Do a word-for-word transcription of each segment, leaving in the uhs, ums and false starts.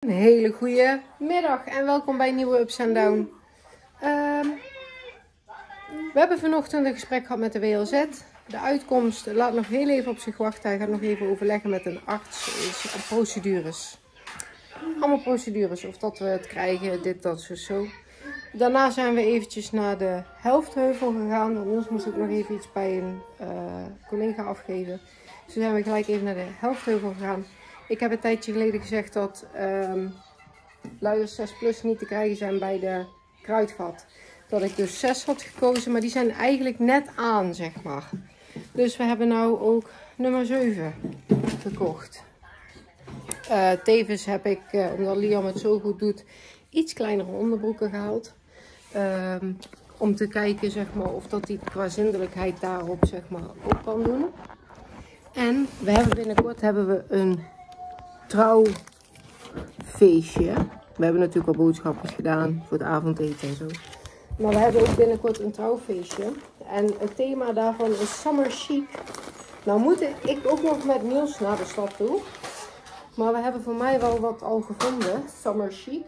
hele goede middag en welkom bij een nieuwe Ups and Down. Uh, we hebben vanochtend een gesprek gehad met de W L Z. De uitkomst laat nog heel even op zich wachten. Hij gaat nog even overleggen met een arts. Procedures. Allemaal procedures. Of dat we het krijgen, dit, dat, zo, zo. Daarna zijn we eventjes naar de Helftheuvel gegaan. Want Niels moest ook nog even iets bij een uh, collega afgeven. Dus zijn we gelijk even naar de Helftheuvel gegaan. Ik heb een tijdje geleden gezegd dat um, luiers zes plus niet te krijgen zijn bij de Kruidvat. Dat ik dus zes had gekozen, maar die zijn eigenlijk net aan, zeg maar. Dus we hebben nou ook nummer zeven gekocht. Uh, tevens heb ik, uh, omdat Liam het zo goed doet, iets kleinere onderbroeken gehaald. Um, om te kijken, zeg maar, of dat die qua zindelijkheid daarop, zeg maar, ook kan doen. En we hebben binnenkort hebben we een trouwfeestje. We hebben natuurlijk al boodschappen gedaan voor het avondeten en zo. Maar we hebben ook binnenkort een trouwfeestje. En het thema daarvan is Summer Chic. Nou moet ik ook nog met Niels naar de stad toe. Maar we hebben voor mij wel wat al gevonden. Summer Chic.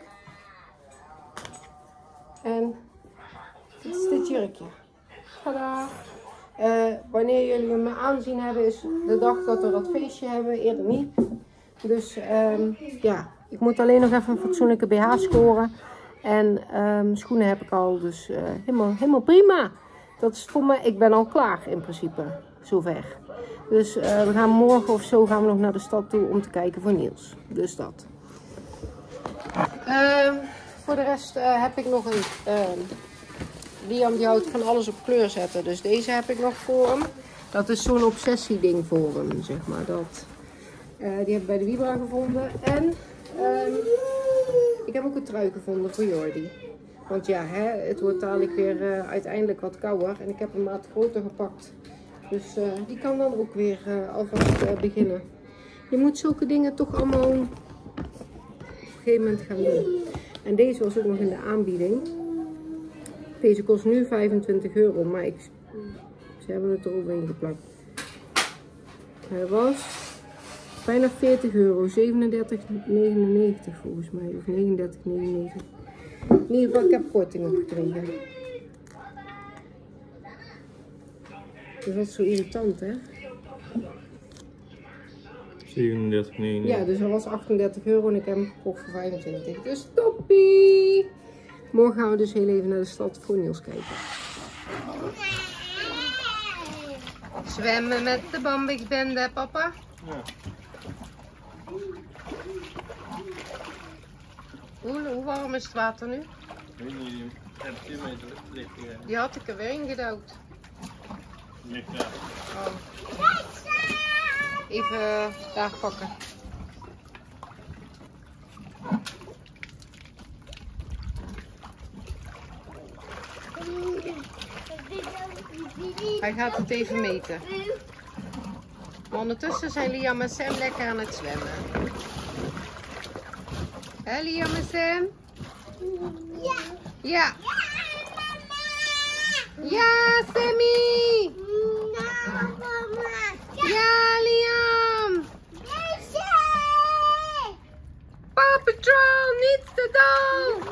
En dit is dit jurkje. Tadaa! Uh, wanneer jullie hem aanzien hebben is de dag dat we dat feestje hebben. Eerder niet. Dus um, ja, ik moet alleen nog even een fatsoenlijke B H scoren. En um, schoenen heb ik al, dus uh, helemaal, helemaal prima. Dat is voor mij, ik ben al klaar in principe, zover. Dus uh, we gaan morgen of zo gaan we nog naar de stad toe om te kijken voor Niels. Dus dat. Uh, voor de rest uh, heb ik nog een... Uh, Liam die houdt van alles op kleur zetten, dus deze heb ik nog voor hem. Dat is zo'n obsessie ding voor hem, zeg maar. Dat, uh, die heb ik bij de Vibra gevonden. En um, ik heb ook een trui gevonden voor Jordi. Want ja, hè, het wordt dadelijk weer uh, uiteindelijk wat kouder. En ik heb een maat groter gepakt. Dus uh, die kan dan ook weer uh, alvast uh, beginnen. Je moet zulke dingen toch allemaal op een gegeven moment gaan doen. En deze was ook nog in de aanbieding. Deze kost nu vijfentwintig euro, maar ik, ze hebben het er overheen geplakt. Hij was bijna veertig euro, zevenendertig negenennegentig volgens mij, of negenendertig negenennegentig. In ieder geval, ik heb korting opgekregen. Dus dat is zo irritant, hè? zevenendertig negenennegentig. Ja, dus dat was achtendertig euro en ik heb hem gekocht voor vijfentwintig. Dus toppie! Morgen gaan we dus heel even naar de stad voor Niels kijken. Zwemmen met de Bambix-bende, papa? Ja. Hoe, hoe warm is het water nu? Ik weet niet, je hebt tien meter licht gereden. Die had ik er weer ingedouwd. Licht daar. Oh. Even uh, daar pakken. Hij gaat het even meten. Maar ondertussen zijn Liam en Sam lekker aan het zwemmen. Hé Liam en Sam? Ja. Ja. Ja, Sammy. Ja, Liam. Paw Patrol needs the dog.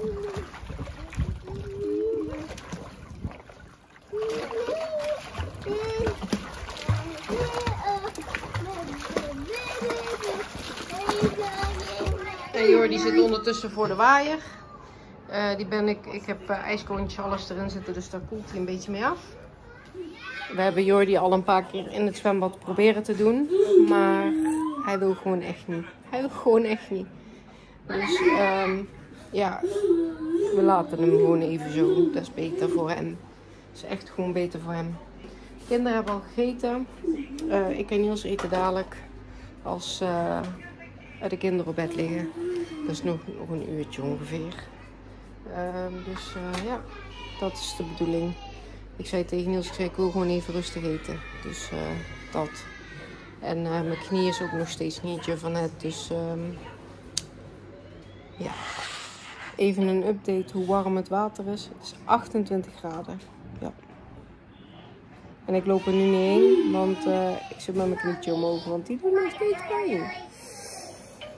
En Jordi zit ondertussen voor de waaier. Uh, die ben ik, ik heb uh, ijskoontjes, alles erin zitten, dus daar koelt hij een beetje mee af. We hebben Jordi al een paar keer in het zwembad proberen te doen, maar hij wil gewoon echt niet. Hij wil gewoon echt niet. Dus um, ja, we laten hem gewoon even zo. Dat is beter voor hem. Dat is echt gewoon beter voor hem. De kinderen hebben al gegeten. Uh, ik en Niels eten dadelijk als uh, de kinderen op bed liggen. Dat is nog, nog een uurtje ongeveer. Uh, dus uh, ja, dat is de bedoeling. Ik zei tegen Niels, ik, zei, ik wil gewoon even rustig eten. Dus uh, dat. En uh, mijn knie is ook nog steeds niet van het. Dus um, ja. Even een update hoe warm het water is. Het is achtentwintig graden. Ja. En ik loop er nu niet heen, want uh, ik zit met mijn knietje omhoog, want die doet nog steeds pijn.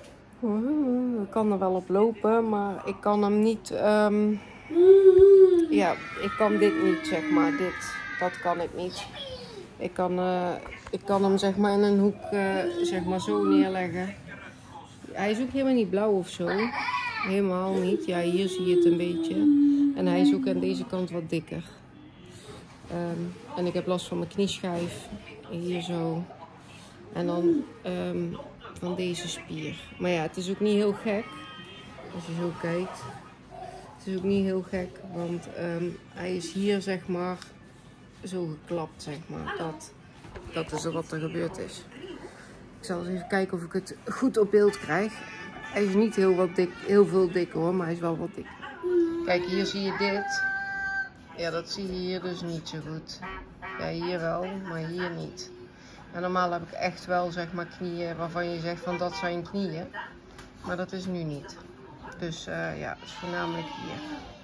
Ik kan er wel op lopen, maar ik kan hem niet... Um, ja, ik kan dit niet, zeg maar. Dit, dat kan ik niet. Ik kan, uh, ik kan hem zeg maar in een hoek uh, zeg maar zo neerleggen. Hij is ook helemaal niet blauw of zo. Helemaal niet. Ja, hier zie je het een beetje. En hij is ook aan deze kant wat dikker. Um, en ik heb last van mijn knieschijf. Hier zo. En dan um, van deze spier. Maar ja, het is ook niet heel gek. Als je zo kijkt. Het is ook niet heel gek. Want um, hij is hier zeg maar zo geklapt, zeg maar. Dat, dat is wat er gebeurd is. Ik zal eens even kijken of ik het goed op beeld krijg. Hij is niet heel, wat dik, heel veel dikker hoor, maar hij is wel wat dik. Kijk, hier zie je dit. Ja, dat zie je hier dus niet zo goed. Ja, hier wel, maar hier niet. En normaal heb ik echt wel zeg maar knieën waarvan je zegt van dat zijn knieën. Maar dat is nu niet. Dus uh, ja, het is voornamelijk hier.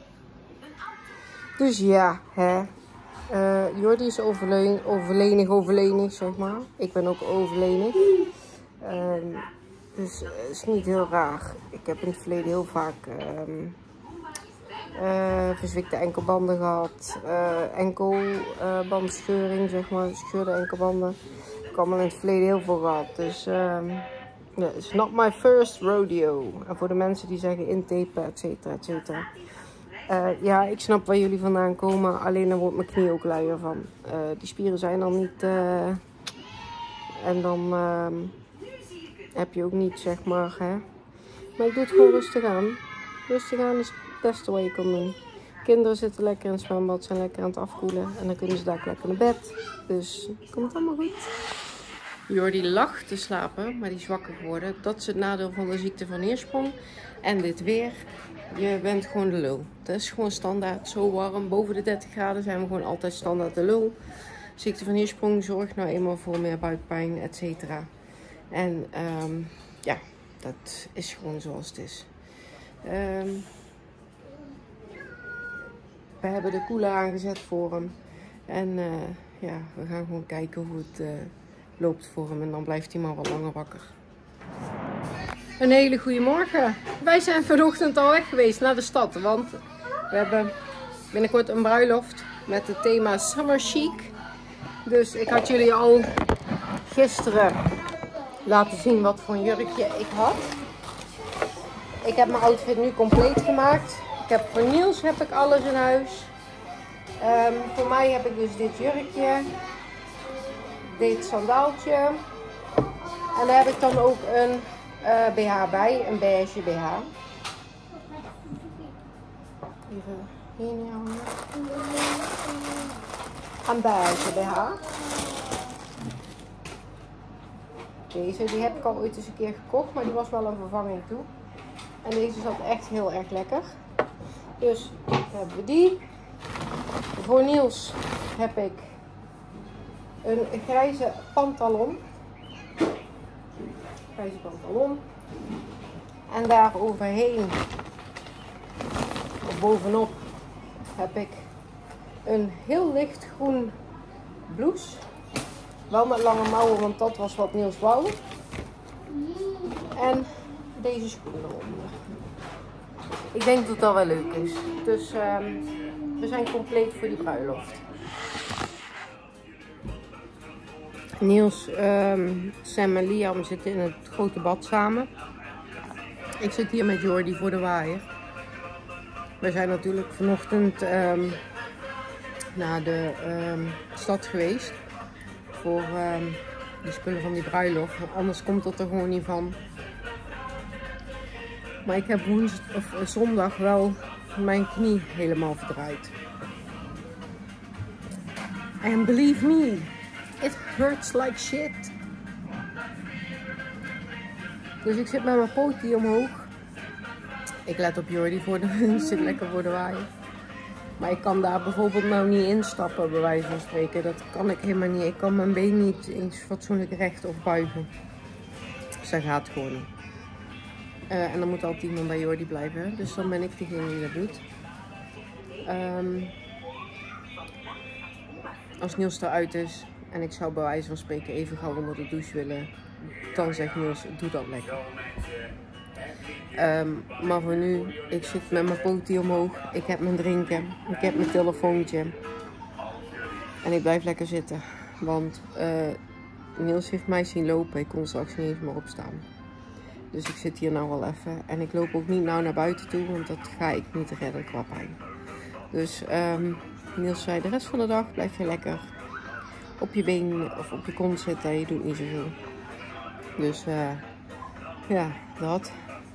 Dus ja, hè. Uh, Jordi is overleen, overlenig, overlenig, zeg maar. Ik ben ook overlenig. Uh, dus het is niet heel raar. Ik heb in het verleden heel vaak um, uh, verzwikte enkelbanden gehad. Uh, enkelbandscheuring, zeg maar. Gescheurde enkelbanden. Ik heb allemaal in het verleden heel veel gehad. Dus um, yeah, it's not my first rodeo. En voor de mensen die zeggen intapen, et cetera, et cetera. Uh, ja, ik snap waar jullie vandaan komen, alleen dan wordt mijn knie ook luier van. Uh, die spieren zijn dan niet... Uh, en dan uh, heb je ook niet, zeg maar, hè. Maar ik doe het gewoon rustig aan. Rustig aan is het beste wat je kan doen. Kinderen zitten lekker in het zwembad, zijn lekker aan het afkoelen. En dan kunnen ze daar lekker naar bed. Dus komt allemaal goed. Jordi lag te slapen, maar die is wakker geworden. Dat is het nadeel van de ziekte van Hirschsprung. En dit weer. Je bent gewoon de lul. Dat is gewoon standaard. Zo warm, boven de dertig graden zijn we gewoon altijd standaard de lul. Ziekte van Hirschsprung zorgt nou eenmaal voor meer buikpijn, et cetera. En um, ja, dat is gewoon zoals het is. Um, we hebben de koeler aangezet voor hem. En uh, ja, we gaan gewoon kijken hoe het uh, loopt voor hem. En dan blijft hij maar wat langer wakker. Een hele goede morgen. Wij zijn vanochtend al weg geweest naar de stad. Want we hebben binnenkort een bruiloft met het thema Summer Chic. Dus ik had jullie al gisteren laten zien wat voor een jurkje ik had. Ik heb mijn outfit nu compleet gemaakt. Ik heb voor Niels heb ik alles in huis. Um, voor mij heb ik dus dit jurkje. Dit sandaaltje. En daar heb ik dan ook een uh, B H bij. Een beige B H. Even hier neerhangen. Een beige B H. Deze die heb ik al ooit eens een keer gekocht. Maar die was wel een vervanging toe. En deze zat echt heel erg lekker. Dus hebben we die. Voor Niels heb ik een grijze pantalon. Grijze pantalon. En daar overheen, of bovenop, heb ik een heel licht groen blouse. Wel met lange mouwen, want dat was wat Niels wou. En deze schoenen eronder. Ik denk dat dat wel leuk is. Dus um, we zijn compleet voor die bruiloft. Niels, um, Sam en Liam zitten in het grote bad samen. Ik zit hier met Jordi voor de waaier. We zijn natuurlijk vanochtend um, naar de um, stad geweest. Voor um, de spullen van die bruiloft. Anders komt dat er gewoon niet van. Maar ik heb woensdag of zondag wel mijn knie helemaal verdraaid. And believe me, it hurts like shit. Dus ik zit met mijn poot hier omhoog. Ik let op Jordi, voor de, zit lekker voor de waaier. Maar ik kan daar bijvoorbeeld nou niet instappen, bij wijze van spreken. Dat kan ik helemaal niet. Ik kan mijn been niet eens fatsoenlijk recht of buigen. Dus dat gaat gewoon niet. Uh, en dan moet altijd iemand bij Jordi blijven. Hè? Dus dan ben ik degene die dat doet. Um, als Niels eruit is en ik zou bij wijze van spreken even gauw onder de douche willen, dan zegt Niels, doe dat lekker. Um, maar voor nu, ik zit met mijn pootje omhoog. Ik heb mijn drinken. Ik heb mijn telefoontje. En ik blijf lekker zitten. Want uh, Niels heeft mij zien lopen. Ik kon straks niet eens meer opstaan. Dus ik zit hier nou wel even. En ik loop ook niet nou naar buiten toe. Want dat ga ik niet redden qua pijn. Dus um, Niels zei de rest van de dag blijf je lekker op je been of op je kont zitten. Je doet niet zoveel. Dus uh, ja, dat.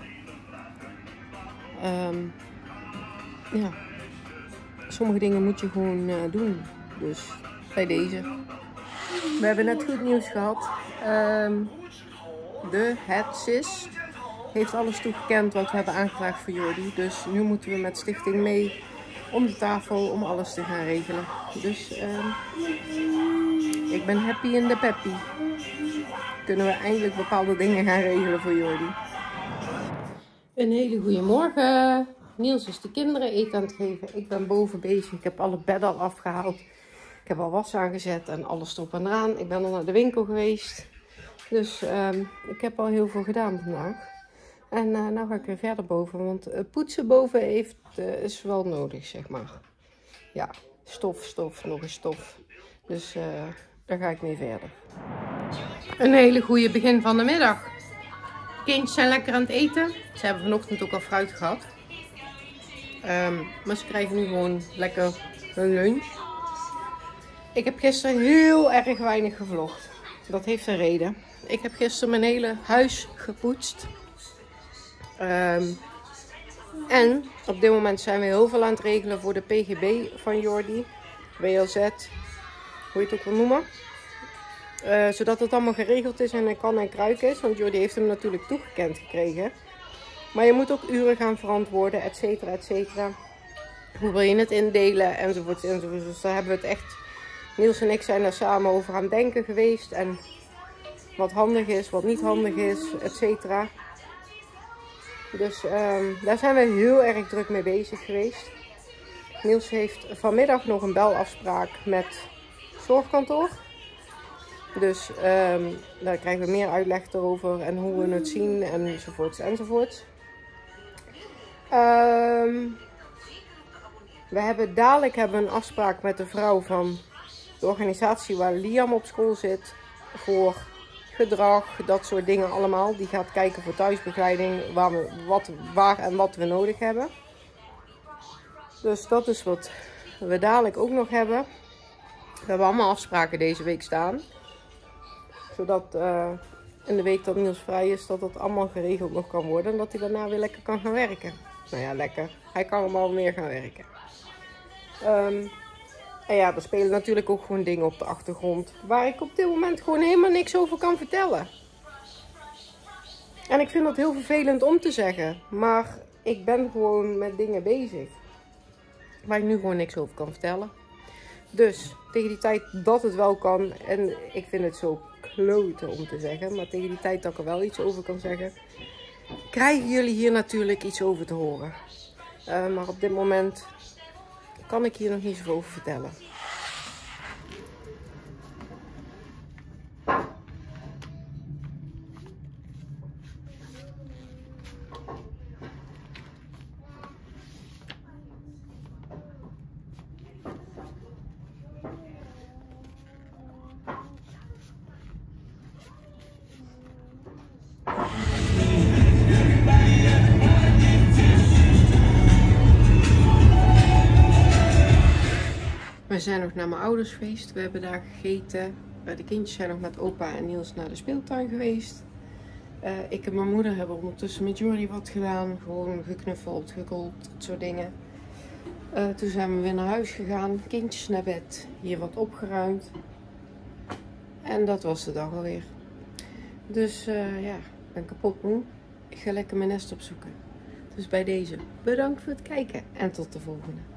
Um, ja. Sommige dingen moet je gewoon uh, doen. Dus bij deze. We hebben net goed nieuws gehad. Um, de, het, sis heeft alles toegekend wat we hebben aangevraagd voor Jordi. Dus nu moeten we met stichting mee om de tafel om alles te gaan regelen. Dus um, ik ben happy in de peppy. Kunnen we eindelijk bepaalde dingen gaan regelen voor Jordi. Een hele goede morgen. Niels is de kinderen eten aan het geven. Ik ben boven bezig. Ik heb alle bedden al afgehaald. Ik heb al was aangezet en alles erop en eraan. Ik ben al naar de winkel geweest. Dus um, ik heb al heel veel gedaan vandaag. En uh, nou ga ik weer verder boven. Want uh, poetsen boven heeft, uh, is wel nodig, zeg maar. Ja, stof, stof, nog eens stof. Dus uh, daar ga ik mee verder. Een hele goede begin van de middag. Kindjes zijn lekker aan het eten. Ze hebben vanochtend ook al fruit gehad. Um, maar ze krijgen nu gewoon lekker hun lunch. Ik heb gisteren heel erg weinig gevlogd. Dat heeft een reden. Ik heb gisteren mijn hele huis gepoetst. Um, en op dit moment zijn we heel veel aan het regelen voor de P G B van Jordi. W L Z. Hoe je het ook wil noemen. Uh, zodat het allemaal geregeld is en een kan en kruik is. Want Jordi heeft hem natuurlijk toegekend gekregen. Maar je moet ook uren gaan verantwoorden, et cetera, et cetera. Hoe wil je het indelen, enzovoort, enzovoort. Dus daar hebben we het echt... Niels en ik zijn daar samen over aan het denken geweest. En wat handig is, wat niet handig is, et cetera. Dus um, daar zijn we heel erg druk mee bezig geweest. Niels heeft vanmiddag nog een belafspraak met zorgkantoor. Dus um, daar krijgen we meer uitleg erover en hoe we het zien enzovoorts enzovoorts. Um, we hebben dadelijk hebben we een afspraak met de vrouw van de organisatie waar Liam op school zit. Voor gedrag, dat soort dingen allemaal. Die gaat kijken voor thuisbegeleiding, waar, we, wat, waar en wat we nodig hebben. Dus dat is wat we dadelijk ook nog hebben. We hebben allemaal afspraken deze week staan. Zodat uh, in de week dat Niels vrij is, dat dat allemaal geregeld nog kan worden. En dat hij daarna weer lekker kan gaan werken. Nou ja, lekker. Hij kan allemaal meer gaan werken. Um, en ja, er spelen natuurlijk ook gewoon dingen op de achtergrond. Waar ik op dit moment gewoon helemaal niks over kan vertellen. En ik vind dat heel vervelend om te zeggen. Maar ik ben gewoon met dingen bezig. Waar ik nu gewoon niks over kan vertellen. Dus tegen die tijd dat het wel kan. En ik vind het zo kloten om te zeggen. Maar tegen die tijd dat ik er wel iets over kan zeggen. Krijgen jullie hier natuurlijk iets over te horen. Uh, maar op dit moment kan ik hier nog niet zoveel over vertellen. We zijn nog naar mijn ouders geweest. We hebben daar gegeten. De kindjes zijn nog met opa en Niels naar de speeltuin geweest. Uh, ik en mijn moeder hebben ondertussen met Jordi wat gedaan. Gewoon geknuffeld, gekold, dat soort dingen. Uh, toen zijn we weer naar huis gegaan. Kindjes naar bed. Hier wat opgeruimd. En dat was de dag alweer. Dus uh, ja, ik ben kapot moe. Ik ga lekker mijn nest opzoeken. Dus bij deze bedankt voor het kijken en tot de volgende.